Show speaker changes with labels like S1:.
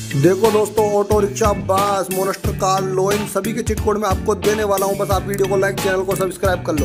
S1: देखो दोस्तों, auto rickshaw, बस, मोनस्टर कार, लोइन सभी के चिट कोड में आपको देने वाला हूं। बस आप वीडियो को लाइक, चैनल को सब्सक्राइब कर लो।